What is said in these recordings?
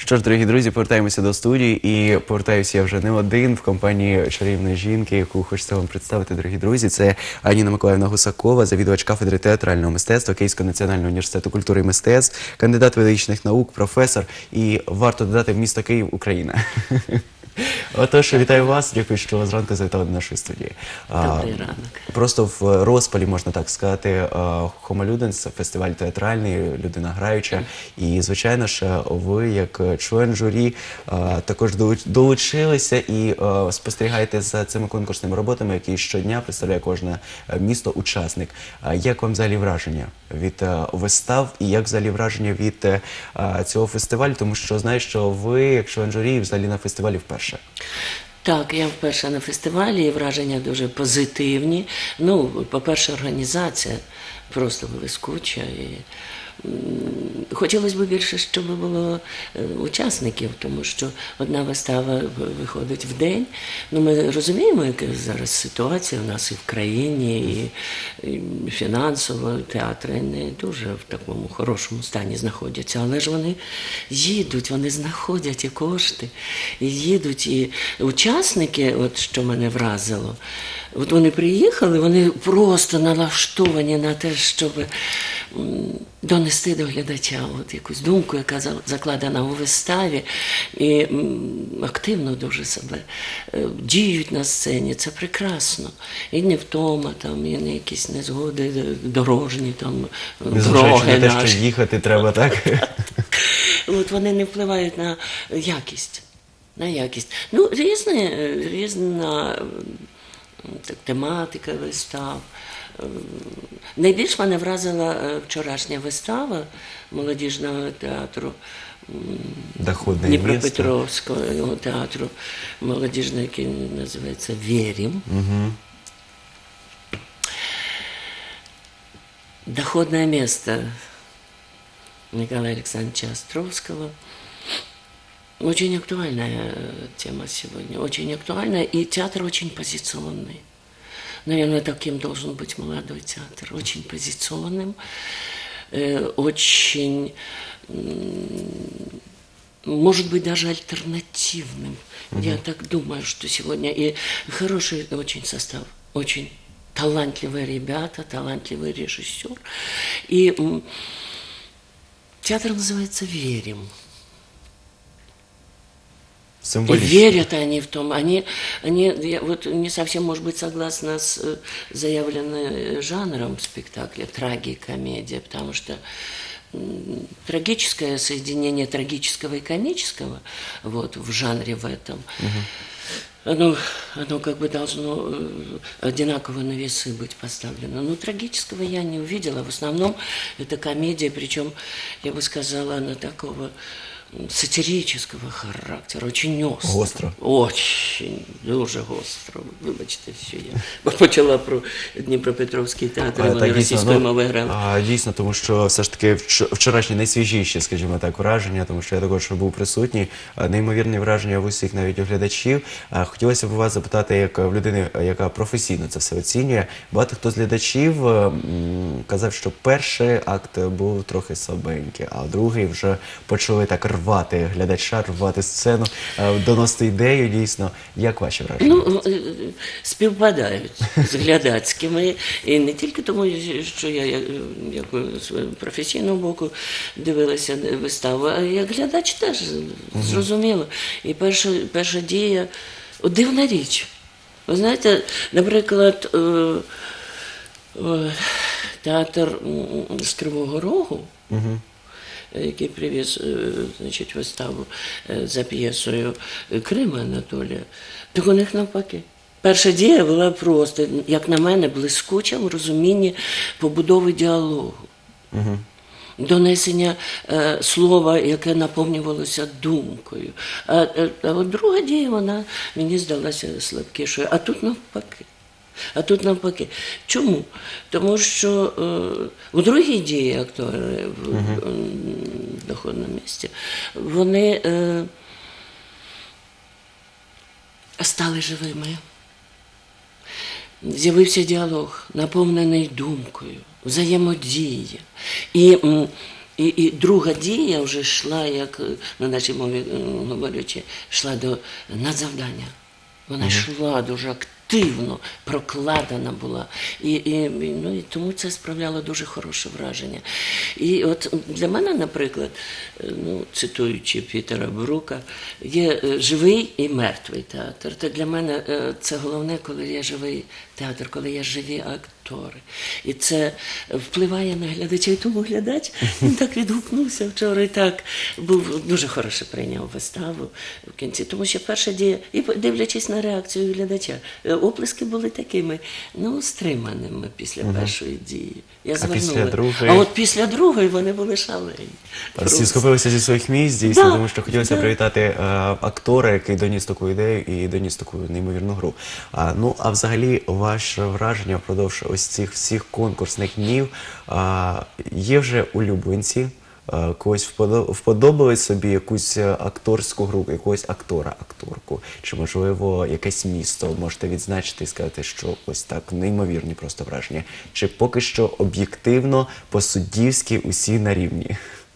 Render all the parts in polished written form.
Що ж, дорогі друзі, повертаємося до студії, і повертаюся я вже не один в компанії чарівної жінки, яку хочеться вам представити, дорогі друзі. Це Ніна Миколаївна Гусакова, завідувач кафедри театрального мистецтва Київського національного університету культури і мистецтв, кандидат педагогічних наук, професор і, варто додати, місто Київ, Україна. Отож, вітаю вас, дякую, що зранку завітали до нашої студії. Добрий ранок. Просто в розпалі, можна так сказати, Homo Ludens, фестиваль театральний, людина граюча. І, звичайно ж, ви, як член журі, також долучилися і спостерігаєте за цими конкурсними роботами, які щодня представляє кожне місто-учасник. Як вам взагалі враження від вистав і як взагалі враження від цього фестивалю? Тому що знаю, що ви, як член журі, взагалі на фестивалі вперше. Так, я вперше на фестивалі, і враження дуже позитивні. Ну, по-перше, організація просто блискуча. Хотілося б більше, щоб було учасників, тому що одна вистава виходить в день. Ну, ми розуміємо, яка зараз ситуація у нас і в країні, і фінансово театри не дуже в такому хорошому стані знаходяться. Але ж вони їдуть, вони знаходять і кошти, і їдуть. І учасники, от що мене вразило, от вони приїхали, вони просто налаштовані на те, щоб донести до глядача от якусь думку, яка закладена у виставі, і активно дуже себе діють на сцені. Це прекрасно. І не втома, там, і не якісь незгоди дорожні, там, дороги на те, наші. що їхати треба, так? От вони не впливають на якість. На якість. Ну, різна тематика вистав. Найбільш мене вразила вчорашня вистава молодіжного театру Дніпропетровського театру молодіжного, який називається «Верим». Угу. «Доходное место» Николая Александровича Островского. Очень актуальная тема сегодня, очень актуальная, и театр очень позиционный. Наверное, таким должен быть молодой театр, очень позиционным, очень, может быть, даже альтернативным. Я так думаю, что сегодня и хороший очень состав, очень талантливые ребята, талантливый режиссер. И театр называется «Верим». И верят они в том, я вот не совсем, может быть, согласна с заявленным жанром спектакля, трагикомедия, потому что трагическое соединение трагического и комического вот, в жанре в этом, оно как бы должно одинаково на весы быть поставлено. Но трагического я не увидела. В основном это комедия, причем, я бы сказала, она такого сатирического характеру, очень остро. Гостро. Очень, дуже гостро. Вибачте, що я почала про Дніпропетровський театр, і вони російською мовою грали. Дійсно, тому що все ж таки вчорашні найсвіжіші, скажімо так, враження, тому що я також був присутній, неймовірні враження в усіх навіть у глядачів. Хотілося б вас запитати, як в людини, яка професійно це все оцінює, багато хто з глядачів казав, що перший акт був трохи слабенький, а другий вже почали так рвати глядача, рвати сцену, доносити ідею, дійсно. Як ваші враження? Ну, співпадають з глядацькими. І не тільки тому, що я як з професійного боку дивилася виставу, а як глядач теж, зрозуміло. І перша дія, дивна річ. Ви знаєте, наприклад, театр з Кривого Рогу, який привіз, значить, виставу за п'єсою Крима Анатолія, так у них навпаки. Перша дія була просто, як на мене, блискуча в розумінні побудови діалогу. Донесення слова, яке наповнювалося думкою. А от друга дія, вона мені здалася слабкішою. А тут навпаки. Чому? Тому що у другій дії актори в доходному місці, вони стали живими. З'явився діалог, наповнений думкою, взаємодія. І І друга дія вже йшла, як на нашій мові говорячи, йшла до надзавдання. Вона йшла дуже активно, прокладена була. І тому це справляло дуже хороше враження. І от для мене, наприклад, цитуючи Пітера Брука, є живий і мертвий театр. Та для мене це головне, коли є живий театр, коли є живі актори. І це впливає на глядача. І тому глядач, він так відгукнувся вчора і так був дуже хороше прийняв виставу в кінці. Тому що перша дія, і дивлячись на реакцію глядача, оплески були такими, стриманими після першої дії. Я звернула. після другої? А от після другої вони були шалені. Всі схопилися зі своїх місць, дійсно, тому що хотілося привітати актора, який доніс таку ідею і доніс таку неймовірну гру. А взагалі, ваше враження впродовж ось цих всіх конкурсних днів, є вже улюбленці? Когось вподобали собі якусь акторську групу, якогось актора, акторку, чи, можливо, якесь місто можете відзначити і сказати, що ось так неймовірні просто враження, чи поки що об'єктивно, по-суддівськи усі на рівні?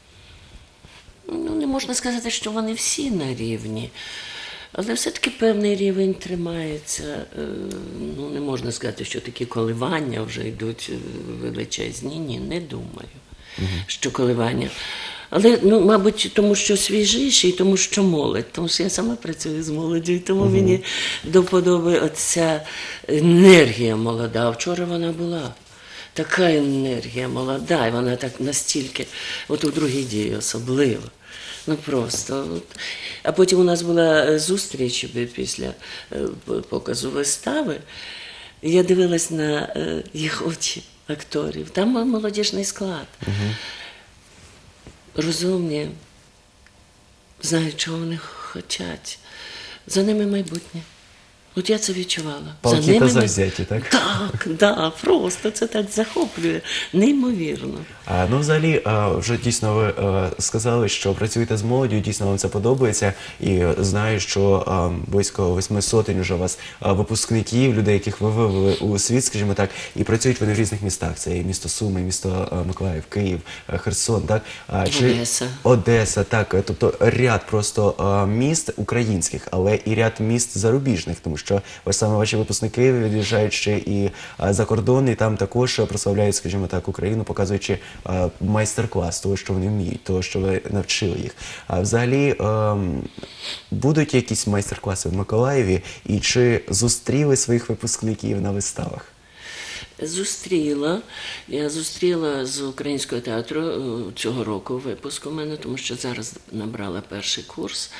Не можна сказати, що вони всі на рівні. Але все-таки певний рівень тримається. Не можна сказати, що такі коливання вже йдуть величезні. Ні, не думаю, що коливання. Але, мабуть, тому що свіжіші, і тому що молодь. Тому що я сама працюю з молоддю, і тому мені до вподоби оця енергія молода. Вчора вона була. Така енергія молода, і вона так настільки, от у другій дії особливо. Просто. А потім у нас була зустріч після показу вистави. Я дивилась на їх очі акторів. Там молодіжний склад. Розумні, знають, чого вони хочуть. За ними майбутнє. От я це відчувала. Палки та завзяті, так? Так, просто це так захоплює. Неймовірно. Взагалі, вже дійсно ви сказали, що працюєте з молоддю, дійсно вам це подобається. І знаю, що близько 800 вже у вас випускників, людей, яких ви вивели у світ, скажімо так, і працюють вони в різних містах. Це і місто Суми, і місто Миколаїв, Київ, Херсон, так? Одеса, так. Тобто ряд просто міст українських, але і ряд міст зарубіжних, тому що ось саме ваші випускники від'їжджають ще і за кордон, і там також прославляють, скажімо так, Україну, показуючи майстер-клас того, що вони вміють, того, що ви навчили їх. А взагалі, будуть якісь майстер-класи в Миколаєві, і чи зустріли своїх випускників на виставах? Зустріла. Я зустріла з Українського театру цього року випуск у мене, тому що зараз набрала перший курс.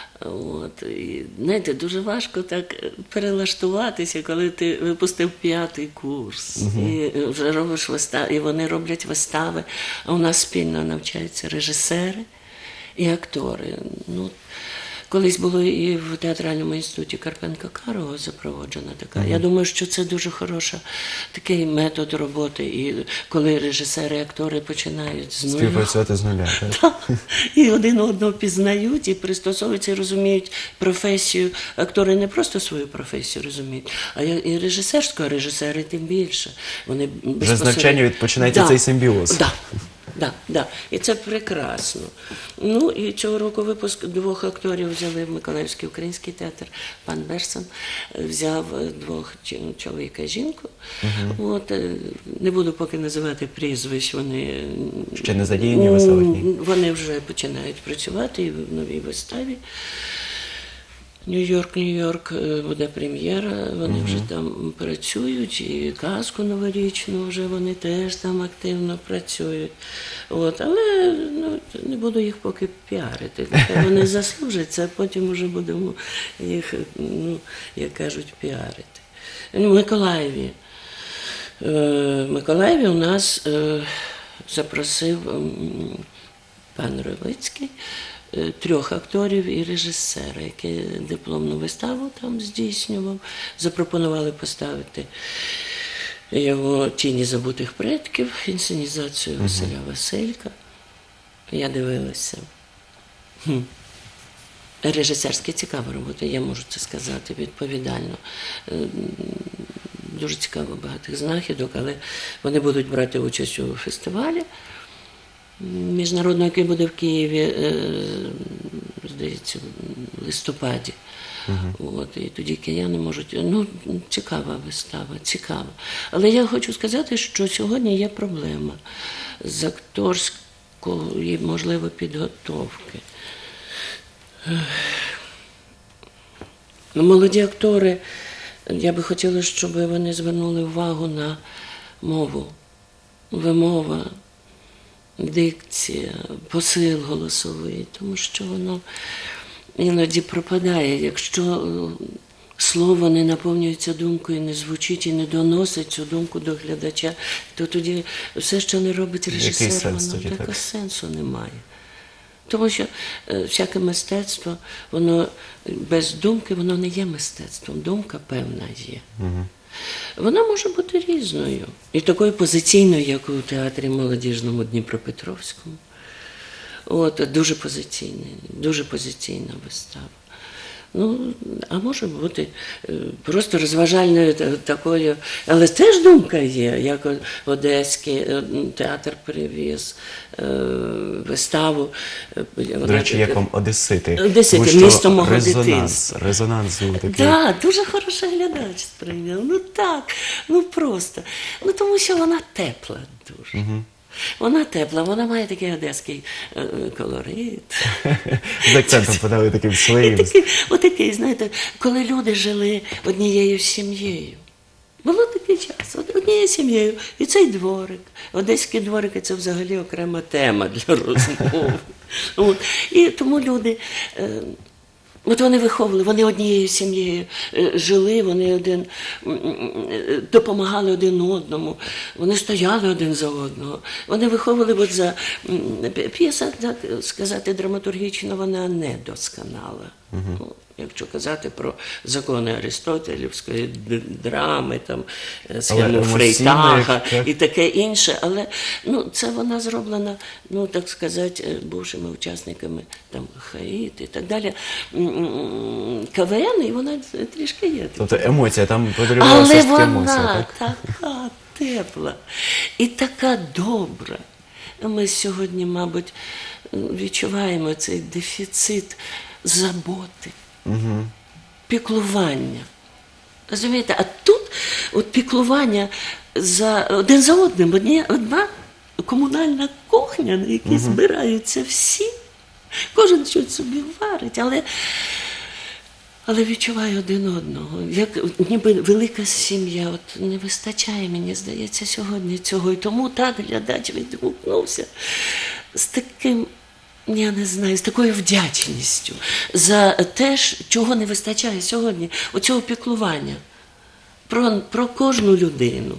І, знаєте, дуже важко так перелаштуватися, коли ти випустив 5-й курс. І вже робиш вистави, і вони роблять вистави, а у нас спільно навчаються режисери і актори. Колись було і в театральному інституті Карпенка-Карого запроваджена така. Я думаю, що це дуже хороший такий метод роботи. І коли режисери і актори починають з нуля. Співпрацювати з нуля, так? І один одного пізнають, і пристосовуються, і розуміють професію. Актори не просто свою професію розуміють, а і режисерську, а режисери тим більше. Вони вже з навчання починається цей симбіоз. Так. І це прекрасно. І цього року випуск 2 акторів взяли в Миколаївський український театр. Пан Берсон взяв 2 чоловіка і жінку. Не буду поки називати прізвищ, вони ще не задіяні вистави? Вони вже починають працювати і в новій виставі. Нью-Йорк буде прем'єра, вони вже там працюють, і казку новорічну вже вони теж там активно працюють. Але не буду їх поки піарити. Вони заслужаться, а потім вже будемо їх, як кажуть, піарити. В Миколаєві у нас запросив пан Ровицький 3 акторів і режисера, який дипломну виставу там здійснював. Запропонували поставити його «Тіні забутих предків», інсценізацію Василя Василька. Я дивилася. Режисерськи цікава робота, я можу це сказати відповідально. Дуже цікаво багатих знахідок, але вони будуть брати участь у фестивалі. міжнародного, який буде в Києві, здається, в листопаді. От, і тоді кияни можуть. Ну, цікава вистава, цікава. Але я хочу сказати, що сьогодні є проблема з акторської, можливо, підготовки. Молоді актори, я би хотіла, щоб вони звернули увагу на мову, вимова, дикція, посил голосовий, тому що воно іноді пропадає. Якщо слово не наповнюється думкою, не звучить і не доносить цю думку до глядача, то тоді все, що не робить режисер, сенс воно тоді, такого так? сенсу немає. Тому що всяке мистецтво, воно без думки, воно не є мистецтвом. Думка певна є. Вона може бути різною. І такою позиційною, як у театрі молодіжному Дніпропетровському. От, дуже позиційна вистава. Ну, а може бути просто розважальною такою, але теж думка є, як Одеський театр привіз виставу. До речі, як вам Одесити? Одесити, Тому що місто мого дитинства. Резонанс був такий. Так, дуже хороший глядач сприйняв. Ну так, ну просто. Ну тому що вона тепла дуже. Вона тепла, вона має такий одеський колорит. З акцентом подали таким своїм. Отакий, знаєте, коли люди жили однією сім'єю. Було такий час, однією сім'єю. І цей дворик, одеські дворики – це взагалі окрема тема для розмови. От. І тому люди, от вони виховували, вони однією сім'єю жили, вони допомагали один одному, вони стояли один за одного. Вони виховували, от за п'єса, так сказати, драматургічно, вона не досконала. Ну, якщо казати про закони Аристотелівської драми, там, схему Фрейтага і таке інше, але ну, це вона зроблена, ну, так сказати, бувшими учасниками там, ХАІТ і так далі. КВН, і вона трішки є. Тобто емоція, там подорівалася Але все-таки емоція, вона так? така тепла і така добра. Ми сьогодні, мабуть, відчуваємо цей дефіцит заботи, піклування. Розумієте? А тут от піклування один за одним, одна комунальна кухня, на якій збираються всі. Кожен щось собі варить, але відчуває один одного. Як ніби велика сім'я. От не вистачає, мені здається, сьогодні цього. І тому так глядач відгукнувся з таким, я не знаю, з такою вдячністю за те, чого не вистачає сьогодні, оцього піклування про кожну людину,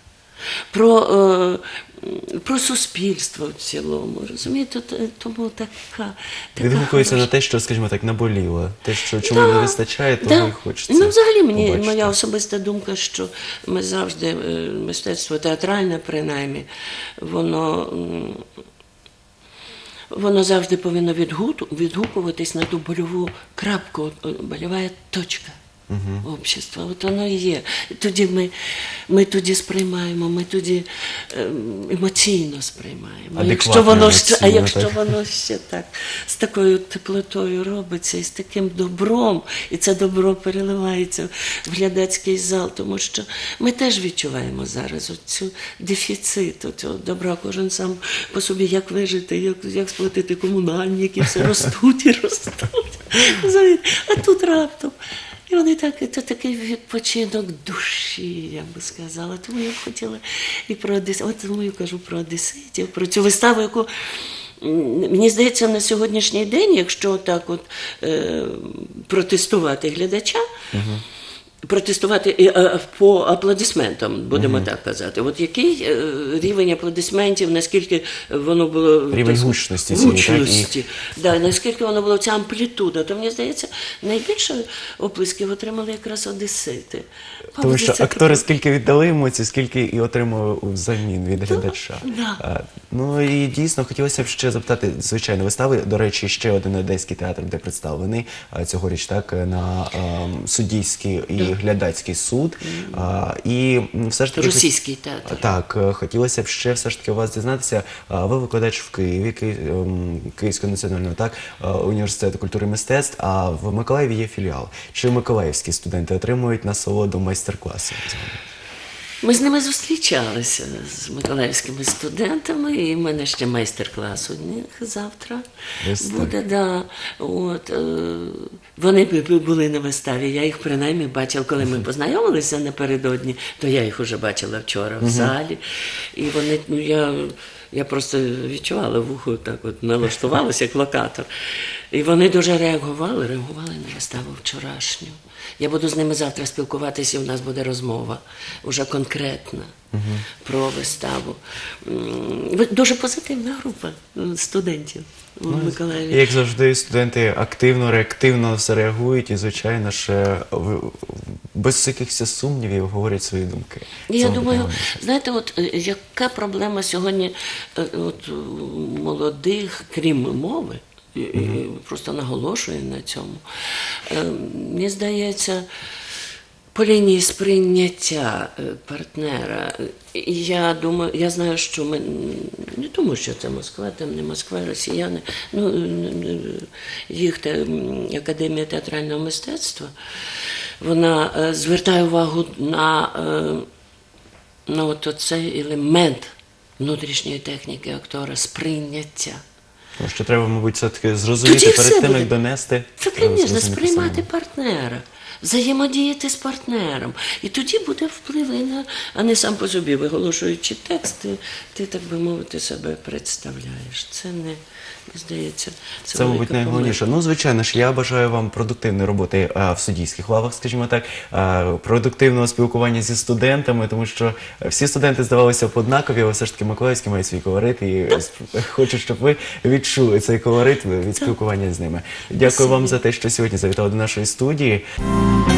про суспільство в цілому, розумієте, тому така Відгукується на те, що, скажімо так, наболіло. Те, що чому не вистачає, того і хочеться. Ну, взагалі, побачити. моя особиста думка, що ми завжди, мистецтво театральне, принаймні, воно завжди повинно відгукуватись на ту больову крапку, больова точка общества. От воно і є. Тоді ми тоді сприймаємо, ми тоді емоційно сприймаємо. Якщо воно ще так, з такою теплотою робиться, і з таким добром, і це добро переливається в глядацький зал, тому що ми теж відчуваємо зараз оцю дефіцит, оцього добра, кожен сам по собі, як вижити, як сплатити комунальники, все ростуть і ростуть. А тут раптом. І вони це такий відпочинок душі, я би сказала. Тому я б хотіла і про Одеситів, от тому я кажу про Одеситів, про цю виставу, яку, мені здається, на сьогоднішній день, якщо так от протестувати глядача, протестувати по аплодисментам, будемо так казати. От який рівень аплодисментів, наскільки воно було... Рівень гучності. Да, наскільки воно було, ця амплітуда. То, мені здається, найбільше оплесків отримали якраз одесити. Тому що актори скільки віддали емоцій, скільки і отримали взамін від глядача. Ну і дійсно, хотілося б ще запитати, звичайно, вистави, до речі, ще один одеський театр, де представлений цьогоріч, так, на Суддівській і глядацький суд. І все ж таки Російський театр. так, хотілося б ще все ж таки у вас дізнатися. Ви викладач в Києві, Київського національного університету культури і мистецтв, а в Миколаєві є філіал. Чи миколаївські студенти отримують насолоду майстер-класу? Ми з ними зустрічалися, з миколаївськими студентами, і в мене ще майстер-клас у них завтра Ось так. буде. Да. Вони були на виставі, я їх принаймні бачила, коли ми познайомилися напередодні, то я їх вже бачила вчора в залі. І вони, я просто відчувала вухо, так от налаштувалася, як локатор. І вони дуже реагували на виставу вчорашню. Я буду з ними завтра спілкуватися, і у нас буде розмова уже конкретна про виставу. Дуже позитивна група студентів у Миколаєві. Як завжди, студенти активно, реактивно все реагують і, звичайно ж, без якихось сумнівів говорять свої думки. Я Це, думаю, мабуть, найголовніше. знаєте, от яка проблема сьогодні от, у молодих, крім мови, і просто наголошую на цьому, мені здається, по лінії сприйняття партнера. І я думаю, я знаю, що ми, не тому, що це Москва, там не Москва, росіяни, їх Академія театрального мистецтва, вона звертає увагу на от цей елемент внутрішньої техніки актора, сприйняття. Тому що треба, мабуть, все-таки зрозуміти Тоді перед все тим, буде. як донести. Це, треба звісно, зрозуміти сприймати самому. партнера, взаємодіяти з партнером. І тоді буде впливина, а не сам по собі, виголошуючи текст, ти, так би мовити, себе представляєш. Це не, здається, Це, велика мабуть, найголовніше. Ну, звичайно ж, я бажаю вам продуктивної роботи в суддійських лавах, скажімо так, продуктивного спілкування зі студентами, тому що всі студенти здавалися б однакові, але все ж таки Миколаївський має свій колорит, і хочу, щоб ви відчули цей колорит від спілкування з ними. Дякую вам за те, що сьогодні завітали до нашої студії.